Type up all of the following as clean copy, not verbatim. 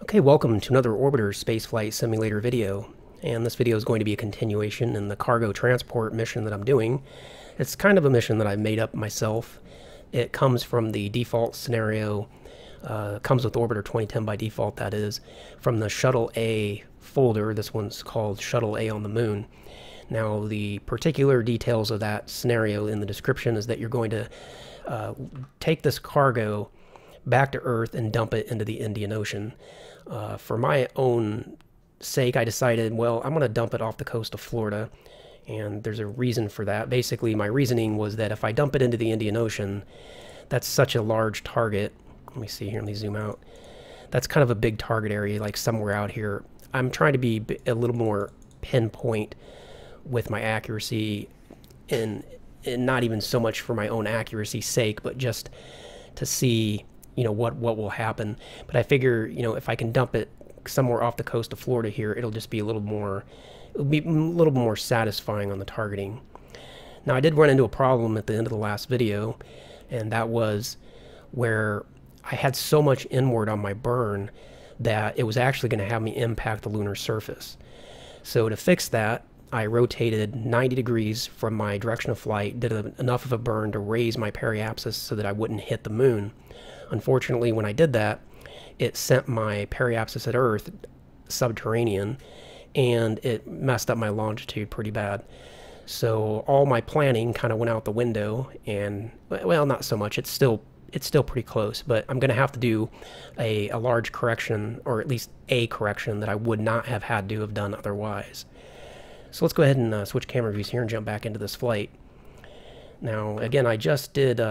Okay, welcome to another Orbiter Spaceflight Simulator video. And this video is going to be a continuation in the cargo transport mission that I'm doing. It's kind of a mission that I made up myself. It comes from the default scenario, comes with Orbiter 2010 by default, that is, from the Shuttle-A folder. This one's called Shuttle-A on the Moon. Now, the particular details of that scenario in the description is that you're going to take this cargo back to Earth and dump it into the Indian Ocean. For my own sake, I decided, well, I'm going to dump it off the coast of Florida, and there's a reason for that. Basically, my reasoning was that if I dump it into the Indian Ocean, that's such a large target. Let me see here, let me zoom out. That's kind of a big target area, like somewhere out here. I'm trying to be a little more pinpoint with my accuracy, and not even so much for my own accuracy's sake, but just to see, you know, what will happen. But I figure, you know, if I can dump it somewhere off the coast of Florida here, it'll just be a little more satisfying on the targeting. Now, I did run into a problem at the end of the last video, and that was where I had so much inward on my burn that it was actually going to have me impact the lunar surface. So to fix that, I rotated 90 degrees from my direction of flight, did enough of a burn to raise my periapsis so that I wouldn't hit the moon. Unfortunately, when I did that, it sent my periapsis at Earth subterranean, and it messed up my longitude pretty bad. So all my planning kind of went out the window, and, well, not so much. It's still pretty close, but I'm going to have to do a large correction, or at least a correction that I would not have had to have done otherwise. So let's go ahead and switch camera views here and jump back into this flight. Now, again, I just did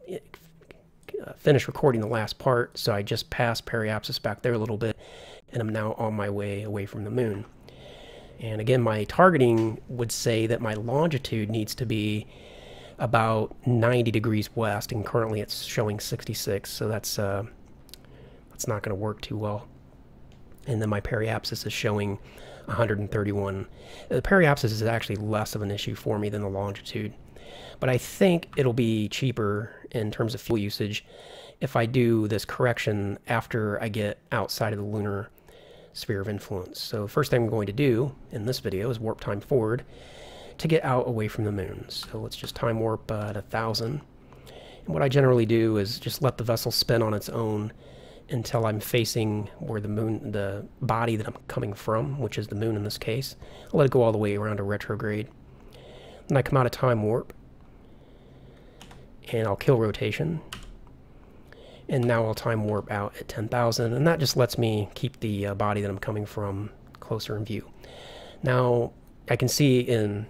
finish recording the last part, so I just passed periapsis back there a little bit, and I'm now on my way away from the moon. And again, my targeting would say that my longitude needs to be about 90 degrees west, and currently it's showing 66, so that's not going to work too well. And then my periapsis is showing 131. The periapsis is actually less of an issue for me than the longitude. But I think it'll be cheaper in terms of fuel usage if I do this correction after I get outside of the lunar sphere of influence. So first thing I'm going to do in this video is warp time forward to get out away from the moon. So let's just time warp at 1,000. And what I generally do is just let the vessel spin on its own until I'm facing where the moon, the body that I'm coming from, which is the moon in this case. I'll let it go all the way around to retrograde. Then I come out of time warp, and I'll kill rotation. And now I'll time warp out at 10,000, and that just lets me keep the body that I'm coming from closer in view. Now, I can see in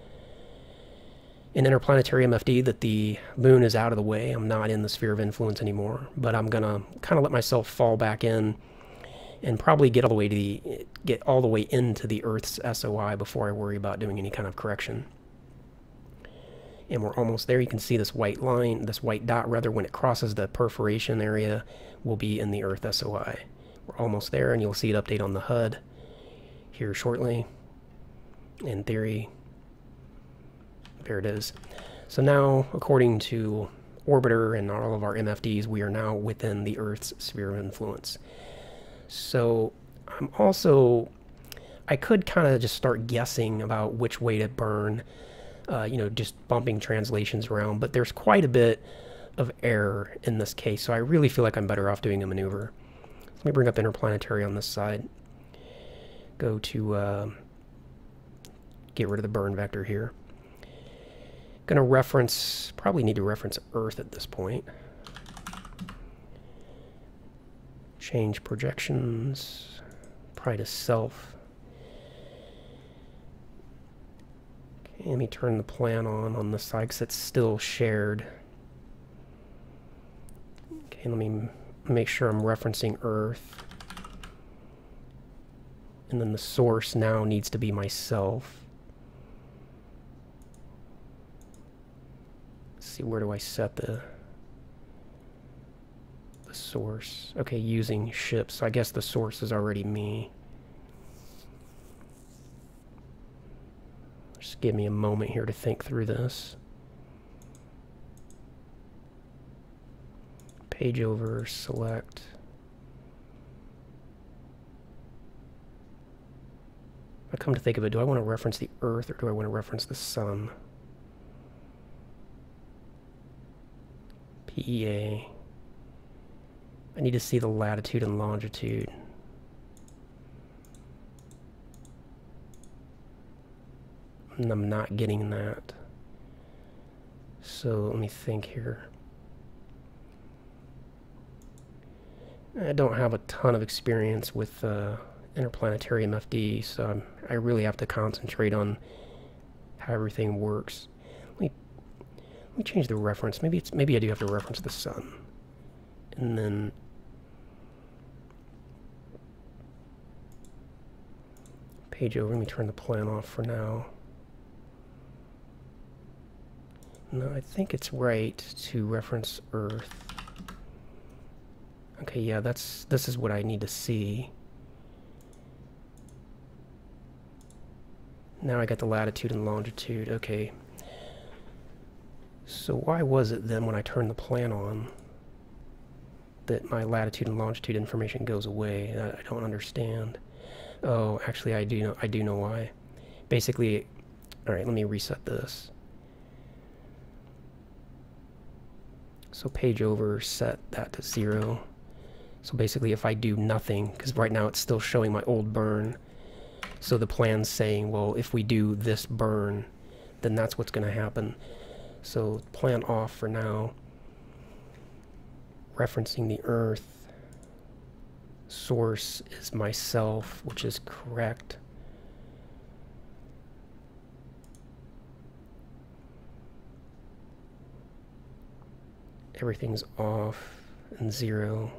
interplanetary MFD that the moon is out of the way. I'm not in the sphere of influence anymore, but I'm gonna kind of let myself fall back in and probably get all the way into the Earth's SOI before I worry about doing any kind of correction. And we're almost there. You can see this white line, this white dot rather, when it crosses the perforation area, will be in the Earth SOI. We're almost there, and you'll see it update on the HUD here shortly. In theory, there it is. So now, according to Orbiter and all of our MFDs, we are now within the Earth's sphere of influence. So I could kind of just start guessing about which way to burn, you know, just bumping translations around, but there's quite a bit of error in this case, so I really feel like I'm better off doing a maneuver. Let me bring up interplanetary on this side. Go to get rid of the burn vector here. Gonna reference, probably need to reference Earth at this point. Change projections, probably to self. Okay, let me turn the plan on this side because it's still shared. Okay, let me make sure I'm referencing Earth. And then the source now needs to be myself. See, where do I set the source? Okay, using ships. So I guess the source is already me. Just give me a moment here to think through this. Page over, select. I come to think of it, do I want to reference the Earth or do I want to reference the Sun? PEA. I need to see the latitude and longitude. And I'm not getting that. So let me think here. I don't have a ton of experience with interplanetary MFD, so I really have to concentrate on how everything works. Let me change the reference. Maybe I do have to reference the Sun. And then page over. Let me turn the plan off for now. No, I think it's right to reference Earth. Okay, yeah, this is what I need to see. Now I got the latitude and longitude. Okay. So why was it then when I turned the plan on that my latitude and longitude information goes away? I don't understand. Oh, actually I do know why. Basically, all right, let me reset this. So page over, set that to 0. So basically if I do nothing, because right now it's still showing my old burn, so the plan's saying, well, if we do this burn, then that's what's going to happen. So plan off for now. Referencing the Earth. Source is myself, which is correct. Everything's off and 0.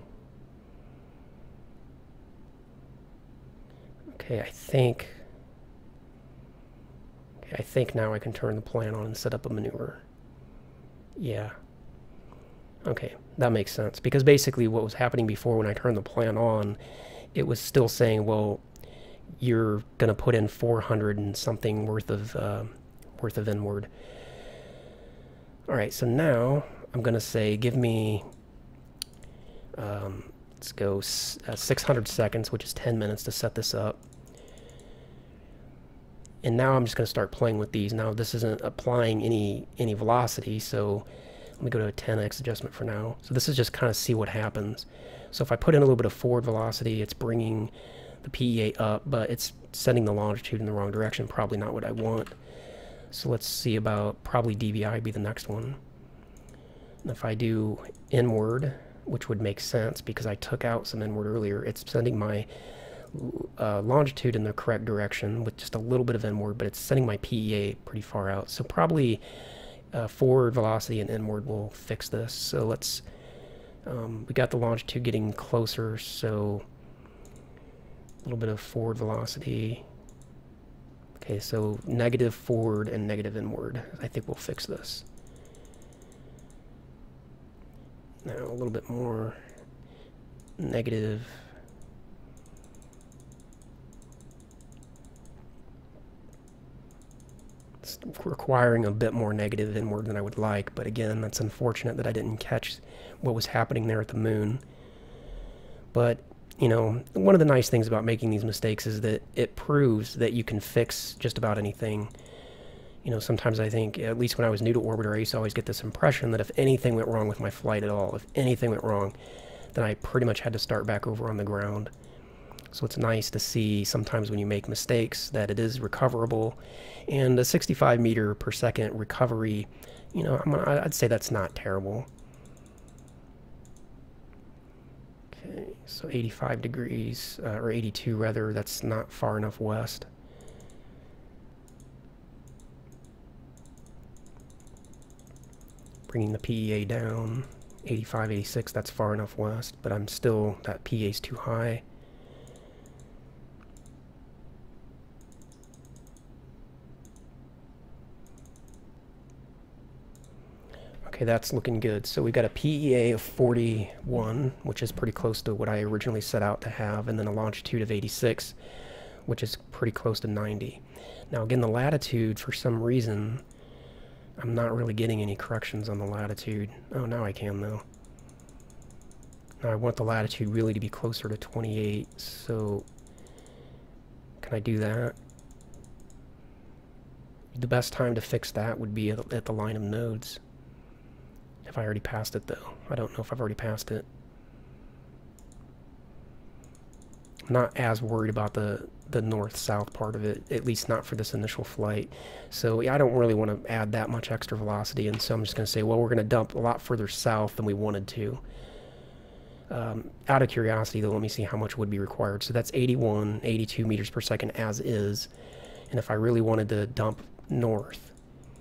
Okay, I think now I can turn the plan on and set up a maneuver. Yeah. Okay, that makes sense. Because basically what was happening before when I turned the plan on, it was still saying, well, you're going to put in 400 and something worth of inward. Alright, so now I'm going to say, give me, let's go 600 seconds, which is 10 minutes to set this up. And now I'm just going to start playing with these. Now this isn't applying any velocity, so let me go to a 10x adjustment for now. So this is just kind of see what happens. So if I put in a little bit of forward velocity, it's bringing the PEA up, but it's sending the longitude in the wrong direction. Probably not what I want. So let's see about probably DVI be the next one. And if I do inward, which would make sense because I took out some inward earlier, it's sending my longitude in the correct direction with just a little bit of inward, but it's sending my PEA pretty far out. So probably forward velocity and inward will fix this. So let's, we got the longitude getting closer, so a little bit of forward velocity. Okay, so negative forward and negative inward. I think we'll fix this. Now a little bit more negative. It's requiring a bit more negative inward than I would like, but again, that's unfortunate that I didn't catch what was happening there at the moon. But, you know, one of the nice things about making these mistakes is that it proves that you can fix just about anything. You know, sometimes I think, at least when I was new to Orbiter, I used to always get this impression that if anything went wrong with my flight at all, if anything went wrong, then I pretty much had to start back over on the ground. So it's nice to see sometimes when you make mistakes that it is recoverable. And a 65 meter per second recovery, you know, I'd say that's not terrible. Okay, so 85 degrees, or 82 rather, that's not far enough west. Bringing the PEA down, 85, 86, that's far enough west, but I'm still, that PEA is too high. Okay, that's looking good. So we've got a PEA of 41, which is pretty close to what I originally set out to have, and then a longitude of 86, which is pretty close to 90. Now again, the latitude, for some reason, I'm not really getting any corrections on the latitude. Oh, now I can, though. Now I want the latitude really to be closer to 28, so can I do that? The best time to fix that would be at the line of nodes. If I already passed it, though. I don't know if I've already passed it. I'm not as worried about the north-south part of it, at least not for this initial flight. So yeah, I don't really want to add that much extra velocity, and so I'm just going to say, well, we're going to dump a lot further south than we wanted to. Out of curiosity, though, let me see how much would be required. So that's 81, 82 meters per second as is. And if I really wanted to dump north,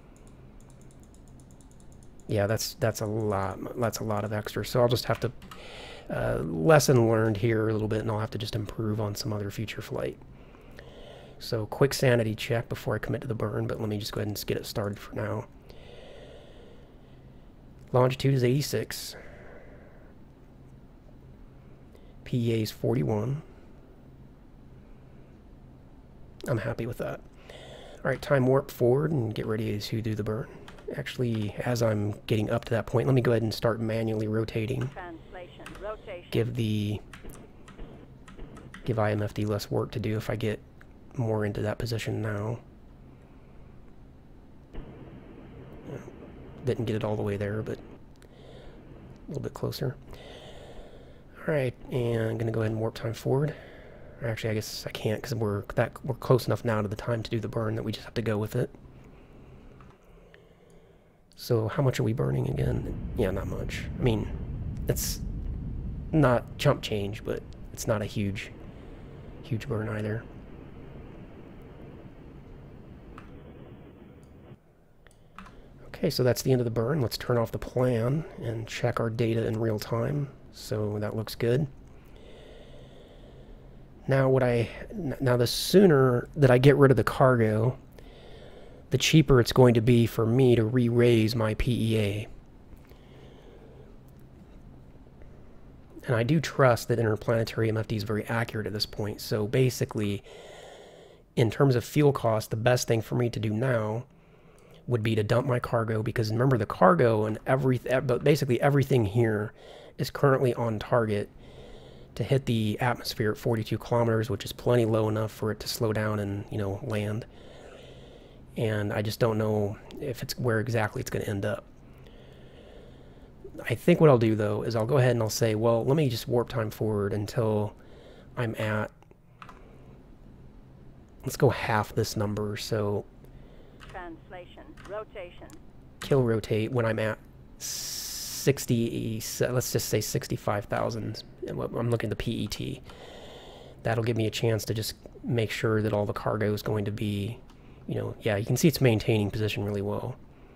yeah, that's a lot. That's a lot of extra. So I'll just have to lesson learned here a little bit, and I'll have to just improve on some other future flight. So quick sanity check before I commit to the burn, but let me just go ahead and get it started for now. Longitude is 86. PEA is 41. I'm happy with that. Alright, time warp forward and get ready to do the burn. Actually, as I'm getting up to that point, let me go ahead and start manually rotating. Give IMFD less work to do if I get more into that position now. Didn't get it all the way there, but a little bit closer. Alright, and I'm going to go ahead and warp time forward. Or actually, I guess I can't because we're close enough now to the time to do the burn that we just have to go with it. So how much are we burning again? Yeah, not much. I mean, it's not chump change, but it's not a huge burn either. Okay, so that's the end of the burn. Let's turn off the plan and check our data in real time. So that looks good. Now the sooner that I get rid of the cargo, the cheaper it's going to be for me to re-raise my PEA. And I do trust that interplanetary MFD is very accurate at this point. So basically, in terms of fuel cost, the best thing for me to do now would be to dump my cargo, because remember, the cargo and basically everything here is currently on target to hit the atmosphere at 42 kilometers, which is plenty low enough for it to slow down and, you know, land. And I just don't know if it's where exactly it's going to end up. I think what I'll do, though, is I'll go ahead and I'll say, well, let me just warp time forward until I'm at, let's go half this number. So translation, rotation, kill rotate when I'm at 60, let's just say 65,000. I'm looking at the PET. That'll give me a chance to just make sure that all the cargo is going to be, you know, yeah, you can see it's maintaining position really well.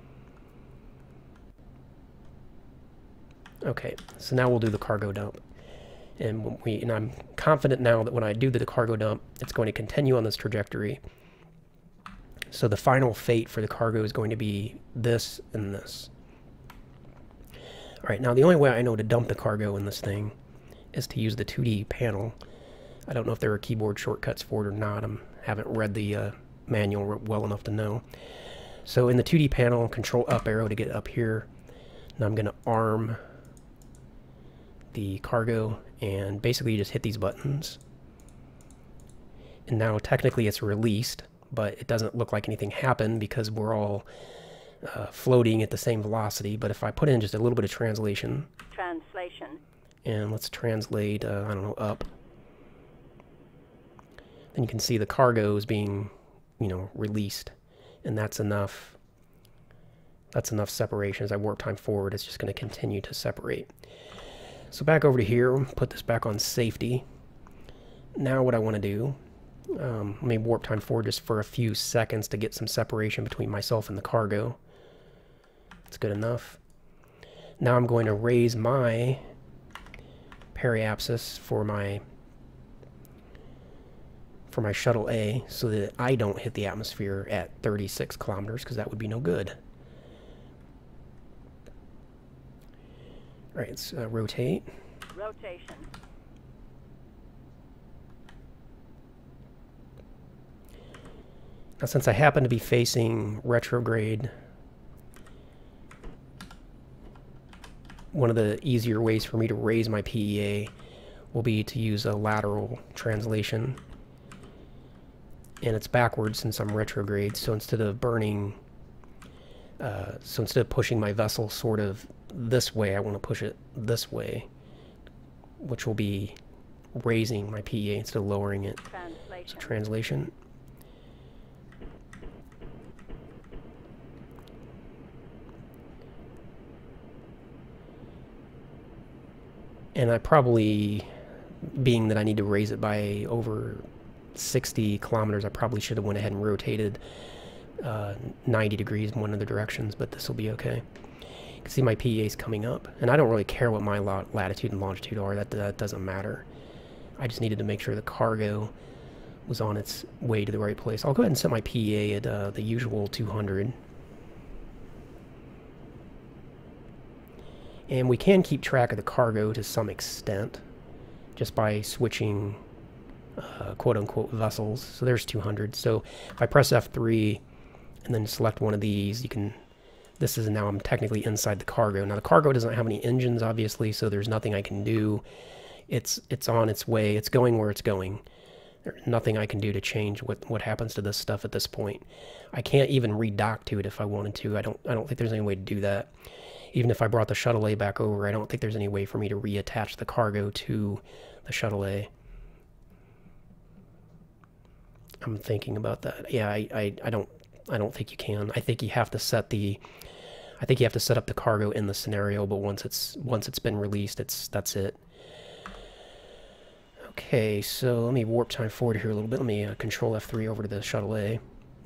Okay, so now we'll do the cargo dump. And I'm confident now that when I do the cargo dump, it's going to continue on this trajectory. So the final fate for the cargo is going to be this and this. Alright, now the only way I know to dump the cargo in this thing is to use the 2D panel. I don't know if there are keyboard shortcuts for it or not. I haven't read the manual well enough to know. So in the 2D panel, control up arrow to get up here. Now I'm going to arm the cargo and basically just hit these buttons. And now technically it's released, but it doesn't look like anything happened because we're all floating at the same velocity. But if I put in just a little bit of translation, and let's translate, I don't know, up, then you can see the cargo is being, you know, released, and that's enough. That's enough separation. As I warp time forward, it's just going to continue to separate. So back over to here, put this back on safety. Now what I want to do, let me warp time forward just for a few seconds to get some separation between myself and the cargo. That's good enough. Now I'm going to raise my periapsis for my Shuttle-A so that I don't hit the atmosphere at 36 kilometers, because that would be no good. Alright, let's rotate. rotation, Now since I happen to be facing retrograde, one of the easier ways for me to raise my PEA will be to use a lateral translation. and it's backwards since I'm retrograde. So instead of pushing my vessel sort of this way, I want to push it this way, which will be raising my PEA instead of lowering it. So translation. And I probably, being that I need to raise it by over 60 kilometers, I probably should have went ahead and rotated 90 degrees in one of the directions, but this will be okay. You can see my PEA is coming up, and I don't really care what my latitude and longitude are. That doesn't matter. I just needed to make sure the cargo was on its way to the right place. I'll go ahead and set my PEA at the usual 200. And we can keep track of the cargo to some extent just by switching quote-unquote vessels. So there's 200. So if I press F3 and then select one of these, you can... This is now I'm technically inside the cargo. Now the cargo doesn't have any engines, obviously, so there's nothing I can do. It's on its way. It's going where it's going. There's nothing I can do to change what happens to this stuff at this point. I can't even redock to it if I wanted to. I don't think there's any way to do that. Even if I brought the Shuttle-A back over, I don't think there's any way for me to reattach the cargo to the Shuttle-A. I'm thinking about that. Yeah, I don't think you can. I think you have to set up the cargo in the scenario, but once it's been released, that's it. Okay, so let me warp time forward here a little bit. Let me control F3 over to the Shuttle-A.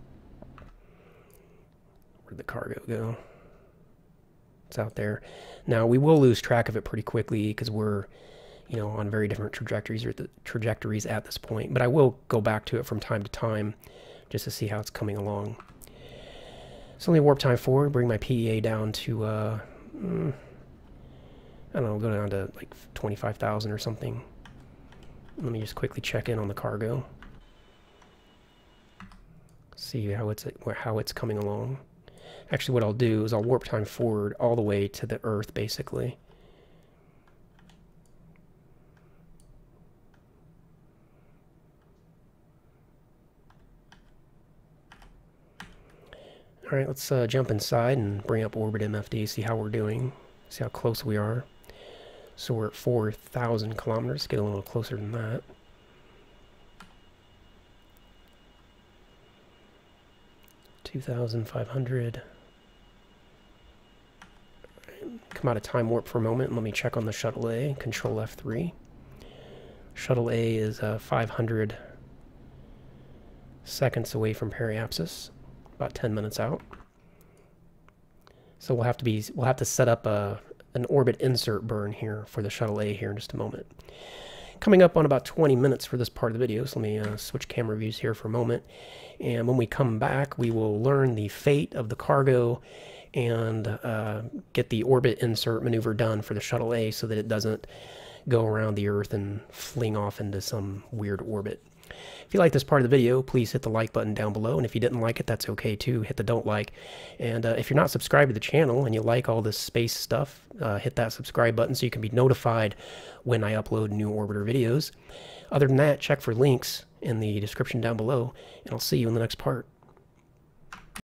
Where'd the cargo go? It's out there. Now, we will lose track of it pretty quickly because we're, on very different trajectories at this point. But I will go back to it from time to time just to see how it's coming along. So let me warp time forward, bring my PEA down to, I don't know, go down to like 25,000 or something. Let me just quickly check in on the cargo. See how it's coming along. Actually, what I'll do is I'll warp time forward all the way to the Earth, basically. Alright, let's jump inside and bring up orbit MFD, see how we're doing, see how close we are. So we're at 4,000 kilometers, get a little closer than that. $2,500. Come out of time warp for a moment and let me check on the Shuttle-A. Control F3. Shuttle-A is 500 seconds away from periapsis, about 10 minutes out. So we'll have to set up an orbit insert burn here for the Shuttle-A here in just a moment. Coming up on about 20 minutes for this part of the video, so let me switch camera views here for a moment. And when we come back, we will learn the fate of the cargo and get the orbit insert maneuver done for the Shuttle-A so that it doesn't go around the Earth and fling off into some weird orbit. If you like this part of the video, please hit the like button down below, and if you didn't like it, that's okay too. Hit the don't like. And if you're not subscribed to the channel and you like all this space stuff, hit that subscribe button so you can be notified when I upload new orbiter videos. Other than that, check for links in the description down below, and I'll see you in the next part.